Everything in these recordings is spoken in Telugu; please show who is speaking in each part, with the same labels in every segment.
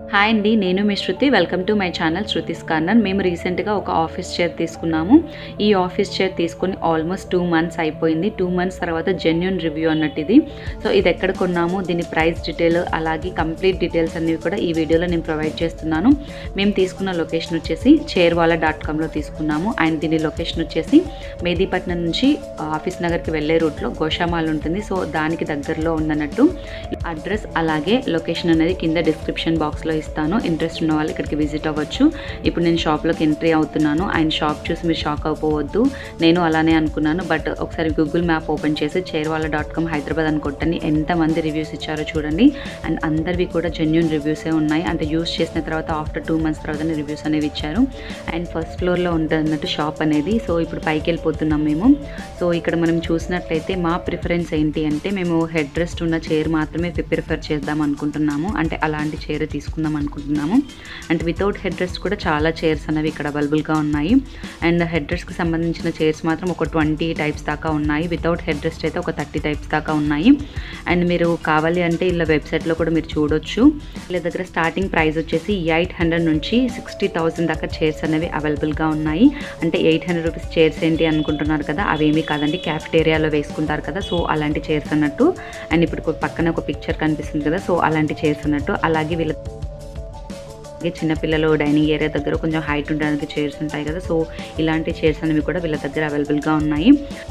Speaker 1: హాయ్ అండి, నేను మీ Shruti. Welcome to my channel Shruti's corner. మేము రీసెంట్గా ఒక ఆఫీస్ చైర్ తీసుకున్నాము. ఈ ఆఫీస్ చైర్ తీసుకొని ఆల్మోస్ట్ 2 months అయిపోయింది. 2 months తర్వాత జెన్యూన్ రివ్యూ అన్నట్టు ఇది. సో ఇది ఎక్కడ కొన్నాము, దీని ప్రైస్ డీటెయిల్ అలాగే కంప్లీట్ డీటెయిల్స్ అన్నీ కూడా ఈ వీడియోలో నేను ప్రొవైడ్ చేస్తున్నాను. మేము తీసుకున్న లొకేషన్ వచ్చేసి chairwala.comలో తీసుకున్నాము. అండ్ దీని లొకేషన్ వచ్చేసి మెహదీపట్నం నుంచి ఆఫీస్ నగర్కి వెళ్ళే రూట్లో గోషామాల్ ఉంటుంది. సో దానికి దగ్గరలో ఉందన్నట్టు. అడ్రస్ అలాగే లొకేషన్ అనేది కింద డిస్క్రిప్షన్ బాక్స్లో ఇస్తాను. ఇంట్రెస్ట్ ఉన్న వాళ్ళు ఇక్కడికి విజిట్ అవ్వచ్చు. ఇప్పుడు నేను షాప్లోకి ఎంట్రీ అవుతున్నాను. అండ్ షాప్ చూసి మీరు షాక్ అయిపోవద్దు, నేను అలానే అనుకున్నాను. బట్ ఒకసారి గూగుల్ మ్యాప్ ఓపెన్ చేసి chairwala.com హైదరాబాద్ అని కొట్టండి. ఎంతమంది రివ్యూస్ ఇచ్చారో చూడండి. అండ్ అందరివి కూడా జెన్యూన్ రివ్యూసే ఉన్నాయి. అంటే యూస్ చేసిన తర్వాత ఆఫ్టర్ 2 months తర్వాత రివ్యూస్ అనేవి ఇచ్చారు. అండ్ ఫస్ట్ ఫ్లోర్లో ఉంటున్నట్టు షాప్ అనేది. సో ఇప్పుడు పైకి వెళ్ళిపోతున్నాం మేము. సో ఇక్కడ మనం చూసినట్లయితే మా ప్రిఫరెన్స్ ఏంటి అంటే, మేము హెడ్ రెస్ట్ ఉన్న చైర్ మాత్రమే ప్రిఫర్ చేద్దాం అనుకుంటున్నాము. అంటే అలాంటి చైర్ తీసుకుందాం అనుకుంటున్నాము. అండ్ వితౌట్ హెడ్ రెస్ట్ కూడా చాలా చైర్స్ అనేవి ఇక్కడ అవైలబుల్గా ఉన్నాయి. అండ్ హెడ్ రెస్ట్కి సంబంధించిన చైర్స్ మాత్రం ఒక 20 types దాకా ఉన్నాయి. వితౌట్ హెడ్ రెస్ట్ అయితే ఒక 30 types దాకా ఉన్నాయి. అండ్ మీరు కావాలి అంటే ఇలా వెబ్సైట్లో కూడా మీరు చూడొచ్చు. వీళ్ళ దగ్గర స్టార్టింగ్ ప్రైస్ వచ్చేసి 800 నుంచి 60,000 దాకా చైర్స్ అనేవి అవైలబుల్గా ఉన్నాయి. అంటే 800 రూపీస్ చైర్స్ ఏంటి అనుకుంటున్నారు కదా, అవేమీ కాదండి, క్యాఫెటేరియాలో వేసుకుంటారు కదా, సో అలాంటి చైర్స్ అన్నట్టు. అండ్ ఇప్పుడు పక్కన ఒక పిక్చర్ కనిపిస్తుంది కదా, సో అలాంటి చైర్స్ అన్నట్టు. అలాగే వీళ్ళ చిన్నపిల్లలు డైనింగ్ ఏరియా దగ్గర కొంచెం హైట్ ఉండడానికి చైర్స్ ఉంటాయి కదా, సో ఇలాంటి చైర్స్ అనేవి కూడా వీళ్ళ దగ్గర అవైలబుల్గా ఉన్నాయి.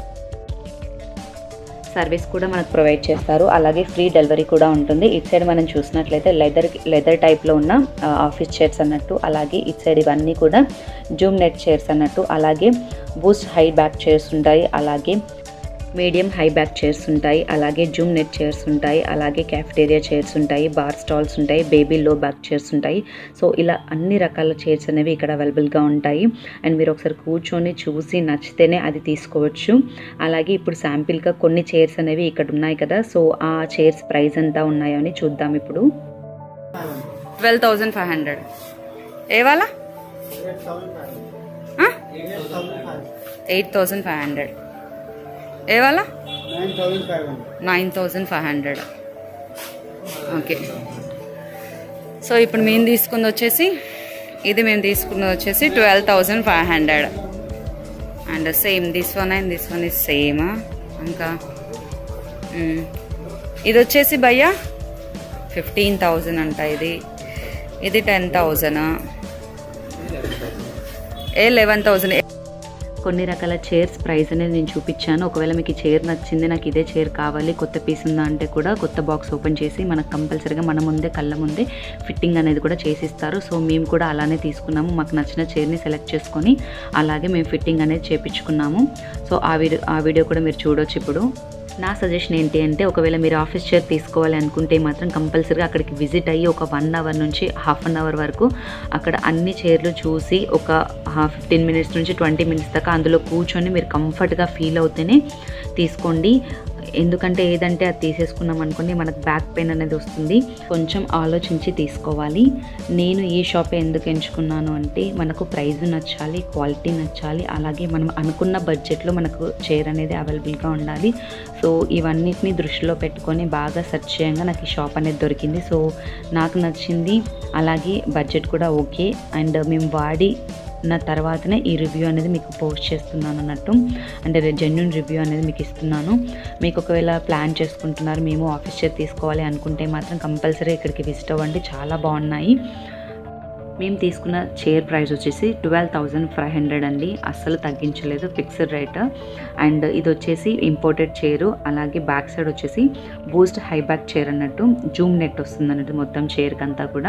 Speaker 1: సర్వీస్ కూడా మనకు ప్రొవైడ్ చేస్తారు. అలాగే ఫ్రీ డెలివరీ కూడా ఉంటుంది. ఇటు సైడ్ మనం చూసినట్లయితే లెదర్ టైప్లో ఉన్న ఆఫీస్ చైర్స్ అన్నట్టు. అలాగే ఇటు సైడ్ ఇవన్నీ కూడా జూమ్ నెట్ చైర్స్ అన్నట్టు. అలాగే బూస్ట్ హై బ్యాక్ చైర్స్ ఉంటాయి. అలాగే మీడియం హై బ్యాక్ చైర్స్ ఉంటాయి. అలాగే జూమ్ నెట్ చైర్స్ ఉంటాయి. అలాగే క్యాఫెటేరియా చైర్స్ ఉంటాయి. బార్ స్టాల్స్ ఉంటాయి. బేబీ లో బ్యాక్ చైర్స్ ఉంటాయి. సో ఇలా అన్ని రకాల చైర్స్ అనేవి ఇక్కడ అవైలబుల్గా ఉంటాయి. అండ్ మీరు ఒకసారి కూర్చొని చూసి నచ్చితేనే అది తీసుకోవచ్చు. అలాగే ఇప్పుడు శాంపిల్గా కొన్ని చైర్స్ అనేవి ఇక్కడ ఉన్నాయి కదా, సో ఆ చైర్స్ ప్రైస్ ఎంత ఉన్నాయో అని చూద్దాం. ఇప్పుడు 12,500 ఏవాలా 8,500 ఏవాలా 9,500. ఓకే. సో ఇప్పుడు మేము తీసుకున్నది వచ్చేసి 12,500. And same this one and this one is same. ఇంకా ఇది వచ్చేసి భయ్యా 15,000 అంట. ఇది 10,000. 11,000. కొన్ని రకాల చైర్స్ ప్రైస్ అనేది నేను చూపించాను. ఒకవేళ మీకు ఈ చైర్ నచ్చింది, నాకు ఇదే చైర్ కావాలి, కొత్త పీస్ ఉందా అంటే కూడా కొత్త బాక్స్ ఓపెన్ చేసి మనకు కంపల్సరీగా మన ముందే కళ్ళ ముందే ఫిట్టింగ్ అనేది కూడా చేసిస్తారు. సో మేము కూడా అలానే తీసుకున్నాము. మాకు నచ్చిన చైర్ని సెలెక్ట్ చేసుకొని అలాగే మేము ఫిట్టింగ్ అనేది చేయించుకున్నాము. సో ఆ వీడియో కూడా మీరు చూడొచ్చు. ఇప్పుడు నా సజెషన్ ఏంటి అంటే, ఒకవేళ మీరు ఆఫీస్ చైర్ తీసుకోవాలి అనుకుంటే మాత్రం కంపల్సరీగా అక్కడికి విజిట్ అయ్యి ఒక 1 hour నుంచి ½ an hour వరకు అక్కడ అన్ని చైర్లు చూసి ఒక 15 minutes నుంచి 20 minutes దాకా అందులో కూర్చొని మీరు కంఫర్ట్గా ఫీల్ అవుతేనే తీసుకోండి. ఎందుకంటే ఏదంటే అది తీసేసుకున్నాం అనుకోండి, మనకు బ్యాక్ పెయిన్ అనేది వస్తుంది. కొంచెం ఆలోచించి తీసుకోవాలి. నేను ఈ షాప్ ఎందుకు ఎంచుకున్నాను అంటే, మనకు ప్రైస్ నచ్చాలి, క్వాలిటీ నచ్చాలి, అలాగే మనం అనుకున్న బడ్జెట్లో మనకు చైర్ అనేది అవైలబుల్గా ఉండాలి. సో ఇవన్నిటిని దృష్టిలో పెట్టుకొని బాగా సెర్చ్ చేయంగా నాకు ఈ షాప్ అనేది దొరికింది. సో నాకు నచ్చింది. అలాగే బడ్జెట్ కూడా ఓకే. అండ్ మేము వాడి నా తర్వాతనే ఈ రివ్యూ అనేది మీకు పోస్ట్ చేస్తున్నాను అన్నట్టు. అంటే జెన్యూన్ రివ్యూ అనేది మీకు ఇస్తున్నాను. మీకు ఒకవేళ ప్లాన్ చేసుకుంటున్నారు మేము ఆఫీస్ చైర్ తీసుకోవాలి అనుకుంటే మాత్రం కంపల్సరీ ఇక్కడికి విజిట్ అవ్వండి. చాలా బాగున్నాయి. మేము తీసుకున్న చైర్ ప్రైస్ వచ్చేసి 12,500 అండి. అస్సలు తగ్గించలేదు, ఫిక్స్డ్ రేట్. అండ్ ఇది వచ్చేసి ఇంపోర్టెడ్ చైరు. అలాగే బ్యాక్ సైడ్ వచ్చేసి బూస్ట్ హై బ్యాక్ చైర్ అన్నట్టు. జూమ్ నెట్ వస్తుంది అన్నట్టు మొత్తం చైర్కి అంతా కూడా.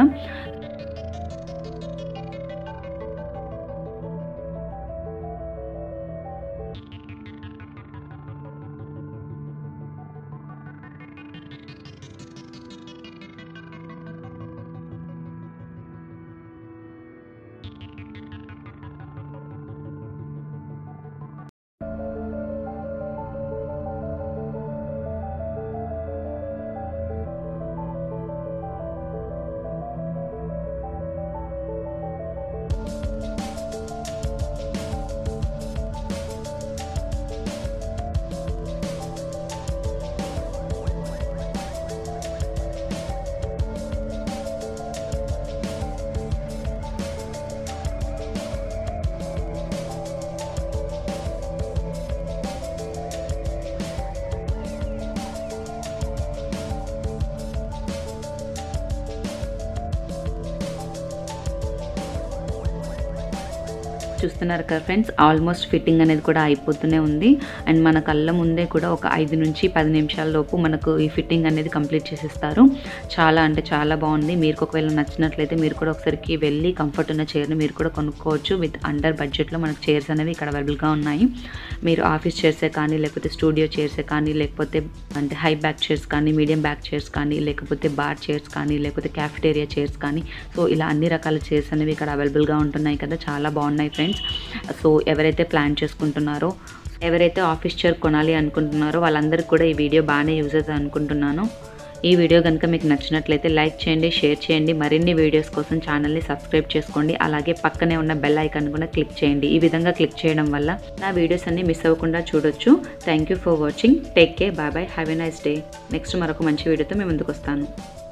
Speaker 1: చూస్తున్నారు కదా ఫ్రెండ్స్, ఆల్మోస్ట్ ఫిట్టింగ్ అనేది కూడా అయిపోతూనే ఉంది. అండ్ మన కళ్ళ ముందే కూడా ఒక 5 నుంచి 10 నిమిషాల లోపు మనకు ఈ ఫిట్టింగ్ అనేది కంప్లీట్ చేసేస్తారు. చాలా అంటే చాలా బాగుంది. మీకు ఒకవేళ నచ్చినట్లయితే మీరు కూడా ఒకసారికి వెళ్ళి కంఫర్ట్ ఉన్న చైర్ని మీరు కూడా కొనుక్కోవచ్చు. విత్ అండర్ బడ్జెట్లో మనకు చైర్స్ అనేవి ఇక్కడ అవైలబుల్గా ఉన్నాయి. మీరు ఆఫీస్ చైర్సే కానీ, లేకపోతే స్టూడియో చైర్సే కానీ, లేకపోతే అంటే హై బ్యాక్ చైర్స్ కానీ, మీడియం బ్యాక్ చైర్స్ కానీ, లేకపోతే బార్ చైర్స్ కానీ, లేకపోతే క్యాఫెటేరియా చైర్స్ కానీ, సో ఇలా అన్ని రకాల చైర్స్ అనేవి ఇక్కడ అవైలబుల్గా ఉంటున్నాయి కదా, చాలా బాగున్నాయి ఫ్రెండ్స్. సో ఎవరైతే ప్లాన్ చేసుకుంటున్నారో, ఎవరైతే ఆఫీస్ చైర్ కొనాలి అనుకుంటున్నారో వాళ్ళందరికీ కూడా ఈ వీడియో బాగానే యూజ్ అవుతుంది అనుకుంటున్నాను. ఈ వీడియో కనుక మీకు నచ్చినట్లయితే లైక్ చేయండి, షేర్ చేయండి. మరిన్ని వీడియోస్ కోసం ఛానల్ని సబ్స్క్రైబ్ చేసుకోండి. అలాగే పక్కనే ఉన్న బెల్ ఐకాన్ కూడా క్లిక్ చేయండి. ఈ విధంగా క్లిక్ చేయడం వల్ల నా వీడియోస్ అన్ని మిస్ అవ్వకుండా చూడొచ్చు. Thank you for watching. Take care. Bye bye. Have a nice day. Next మరొక మంచి వీడియోతో మేము ముందుకు వస్తాను.